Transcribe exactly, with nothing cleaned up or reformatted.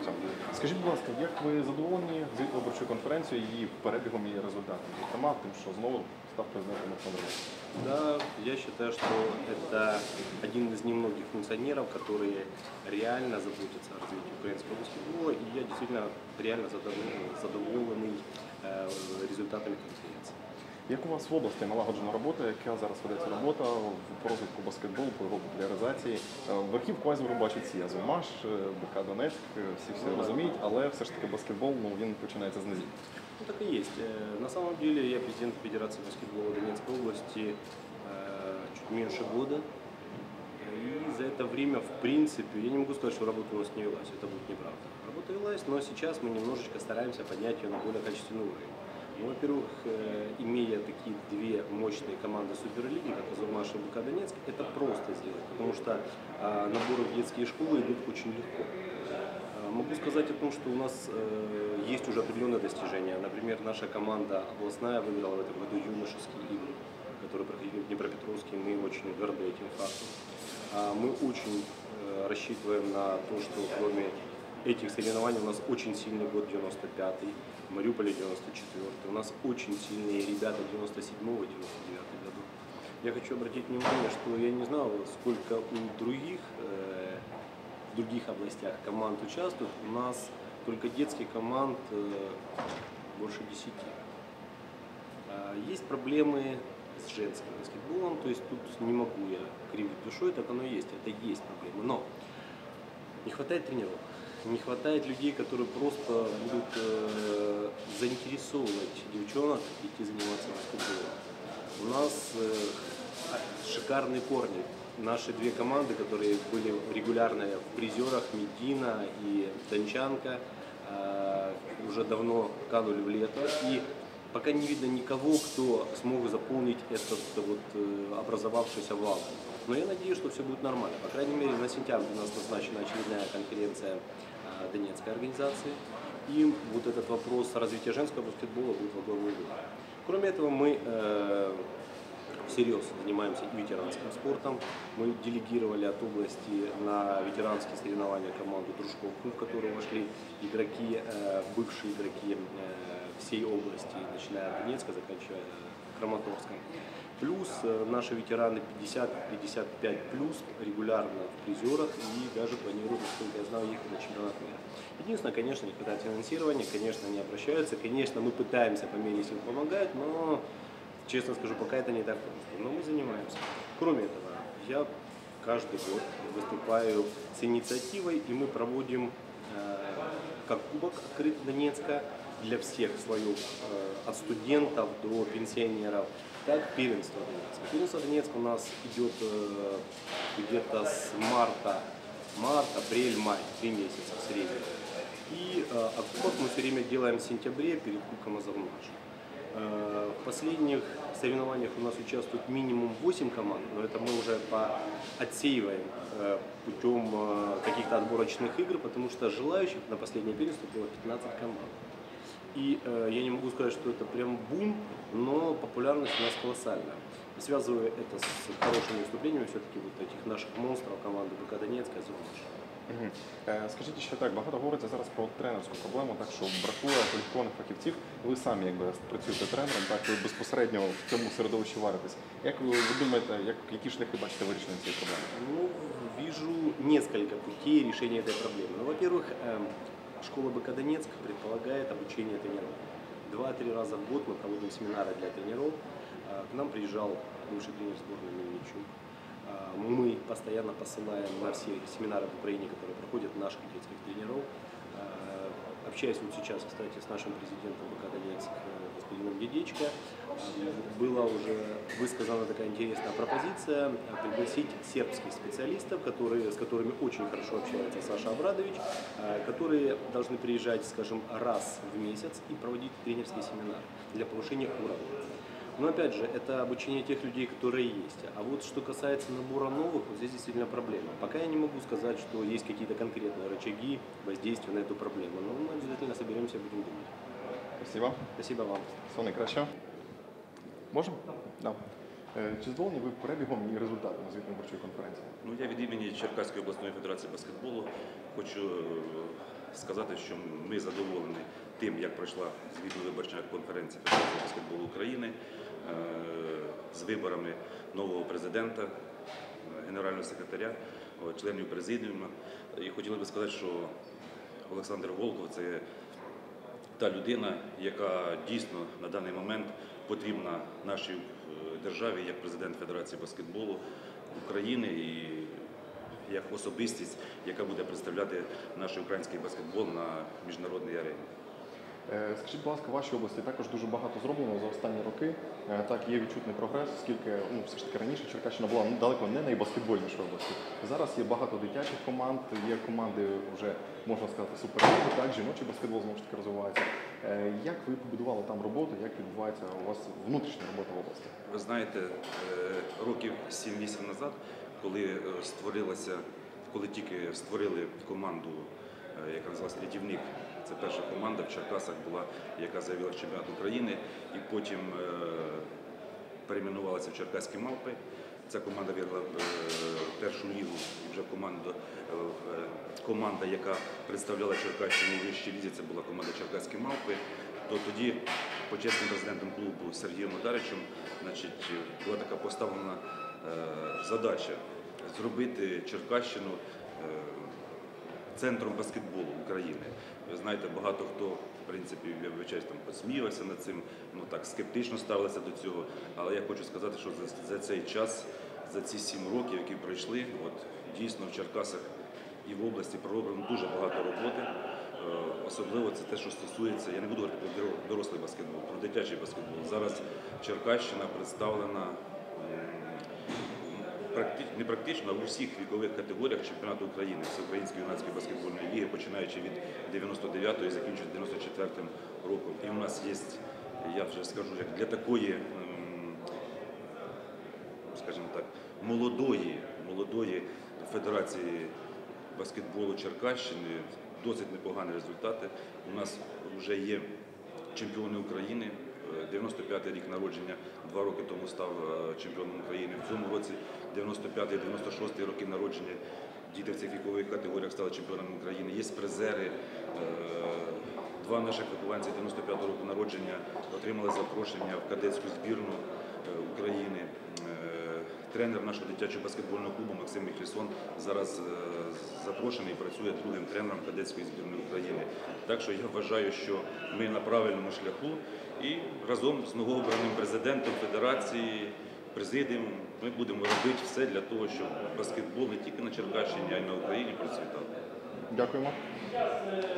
Хорошо. Скажіть, будь ласка, як ви задоволені звітом виборчої конференції, її перебігом і результатом? Зокрема, тим, що знову став президентом Олександр Зеленський? Да, я считаю, что это один из немногих функционеров, которые реально заботятся о развитии украинского баскетбола, и я действительно реально задоволенный, задоволенный э, результатами конференции. Як у вас в області налагоджена робота, яка зараз ведеться робота по розвитку баскетболу, по його популяризації? Верхівку айсбергу бачать всі, Азовмаш, БК Донецьк, всі все розуміють, але все ж таки баскетбол, ну, він починається з низів. Ну, так и есть. На самом деле я президент Федерации баскетбола Донецкой области э, чуть меньше года. И за это время, в принципе, я не могу сказать, что работа у нас не велась, это будет неправда. Работа велась, но сейчас мы немножечко стараемся поднять ее на более качественный уровень. Ну, во-первых, э, имея такие две мощные команды Суперлиги, как Азовмаш и БК Донецк, это просто сделать, потому что э, наборы в детские школы идут очень легко. Э, могу сказать о том, что у нас э, есть уже определенные достижения. Например, наша команда областная выиграла в этом году юношеские игры, которые проходили в Днепропетровске, мы очень горды этим фактом. А мы очень э, рассчитываем на то, что кроме этих соревнований у нас очень сильный год девяносто пятый, в Мариуполе девяносто четвёртый, у нас очень сильные ребята девяносто седьмого — девяносто девятого году. Я хочу обратить внимание, что я не знал, сколько у других, э, в других областях команд участвует, у нас только детских команд э, больше десяти. Э, есть проблемы с женским баскетболом, то есть тут не могу я кривить душой, так оно и есть, это и есть проблема. Но не хватает тренеров, не хватает людей, которые просто будут э, заинтересовывать девчонок идти заниматься баскетболом. У нас э, шикарные корни. Наши две команды, которые были регулярно в призерах, Медина и Дончанка, э, уже давно канули в лето. И пока не видно никого, кто смог заполнить этот вот образовавшийся вакуум. Но я надеюсь, что все будет нормально. По крайней мере, на сентябрь у нас назначена очередная конференция Донецкой организации. И вот этот вопрос развития женского баскетбола будет во главу угла. Кроме этого, мы э, всерьез занимаемся и ветеранским спортом. Мы делегировали от области на ветеранские соревнования команду Дружковку, в которую вошли игроки, э, бывшие игроки э, всей области, начиная от Донецка, заканчивая Краматорском. Плюс э, наши ветераны пятьдесят — пятьдесят пять плюс регулярно в призерах и даже планируют, насколько я знаю, ехать на чемпионат мира. Единственное, конечно, не хватает финансирования, конечно, они обращаются, конечно, мы пытаемся по мере сил помогать, но, честно скажу, пока это не так просто. Но мы занимаемся. Кроме этого, я каждый год выступаю с инициативой, и мы проводим э, как кубок открытый Донецка для всех слоев, э, от студентов до пенсионеров, так первенство Донецка. Первенство Донецка у нас идет э, где-то с марта, март, апрель, май, три месяца в среднем. И э, а кубок мы все время делаем в сентябре перед кубком Азовмаш. Э, в последних соревнованиях у нас участвует минимум восемь команд, но это мы уже по отсеиваем э, путем э, каких-то отборочных игр, потому что желающих на последнее первенство было пятнадцать команд. И э, я не могу сказать, что это прям бум, но популярность у нас колоссальная. И связываю это с хорошими выступлениями все-таки вот этих наших монстров команды БК Донецька и Азовмаш. Угу. Е, скажіть ще так, багато говориться зараз про тренерську проблему, так що бракує кваліфікованих фахівців. Ви самі якби працюєте тренером, так ви безпосередньо в цьому середовищі варитесь. Як ви, ви думаєте, як, які шляхи бачите вирішення цієї проблеми? Ну, вижу несколько путей решения этой проблемы. Ну, во-первых, э, школа БК Донецк предполагает обучение тренеров. Два-три раза в год мы проводим семинары для тренеров. Э, к нам приезжал бывший тренер сборной Мельничук. Мы постоянно посылаем на все семинары в Украине, которые проходят наших детских тренеров. Общаясь вот сейчас, кстати, с нашим президентом БК Донецк, господином Дедечко, была уже высказана такая интересная пропозиция пригласить сербских специалистов, которые, с которыми очень хорошо общается Саша Абрадович, которые должны приезжать, скажем, раз в месяц и проводить тренерский семинар для повышения уровня. Но опять же, это обучение тех людей, которые есть. А вот что касается набора новых, вот здесь действительно проблема. Пока я не могу сказать, что есть какие-то конкретные рычаги воздействия на эту проблему. Но мы обязательно соберемся и будем думать. Спасибо. Спасибо вам. Всього найкращого. Можемо? Да. Е, Чи задоволені ви перебігом і результатом звітної виборчої конференції? Ну, я від імені Черкаської обласної федерації баскетболу хочу сказати, що ми задоволені тим, як пройшла звітно-виборча конференція Федерації баскетболу України е, з виборами нового президента, генерального секретаря, о, членів президіуму. І хотіли би сказати, що Олександр Волков – це та людина, яка дійсно на даний момент потрібна нашій е, державі як президент Федерації баскетболу України і як особистість, яка буде представляти наш український баскетбол на міжнародній арені. Е, Скажіть, будь ласка, в вашій області також дуже багато зроблено за останні роки. Е, Так, є відчутний прогрес, оскільки ну, все ж таки раніше Черкащина була ну, далеко не найбаскетбольнішою областю. Зараз є багато дитячих команд, є команди вже, можна сказати, суперліги, так, жіночий баскетбол знову ж таки розвивається. Е, Як ви побудували там роботу, як відбувається у вас внутрішня робота в області? Ви знаєте, е, років сім-вісім назад, коли е, створилася, коли тільки створили команду, е, яка називалася «Рятівник», це перша команда в Черкасах була, яка заявила чемпіонат України, і потім е, перейменувалася в Черкаські Мавпи. Ця команда виграла е, першу лігу, і вже команда, е, команда, яка представляла Черкащину у вищій лізі, це була команда Черкаські Мавпи. То тоді почесним президентом клубу Сергієм Одаричем, значить, була така поставлена е, задача зробити Черкащину е, центром баскетболу України. Ви знаєте, багато хто, в принципі, я вибачаюсь, там посміявся над цим, ну так скептично ставилися до цього. Але я хочу сказати, що за, за цей час, за ці сім років, які пройшли, от дійсно в Черкасах і в області пророблено дуже багато роботи. Е, Особливо це те, що стосується, я не буду говорити про дорослий баскетбол, про дитячий баскетбол. Зараз Черкащина представлена практи- не практично, а в усіх вікових категоріях чемпіонату України, Всеукраїнської юнацької баскетбольної ліги, починаючи від дев'яносто дев'ятого і закінчуючи дев'яносто четвертим роком. І у нас є, я вже скажу, як для такої, ем, скажімо так, молодої, молодої федерації баскетболу Черкащини досить непогані результати. У нас вже є чемпіони України. дев'яносто п'ятий рік народження, два роки тому став е, чемпіоном України. В цьому році дев'яносто п'ятий дев'яносто шостий роки народження діти в цих вікових категоріях стали чемпіонами України. Є призери. Е, Два наших вихованці дев'яносто п'ятого року народження отримали запрошення в кадетську збірну е, України. Е, Тренер нашого дитячого баскетбольного клубу Максим Міхлісон зараз е, запрошений і працює другим тренером кадетської збірної України. Так що я вважаю, що ми на правильному шляху і разом з новообраним президентом Федерації, президіумом, ми будемо робити все для того, щоб баскетбол не тільки на Черкащині, а й на Україні процвітав. Дякуємо.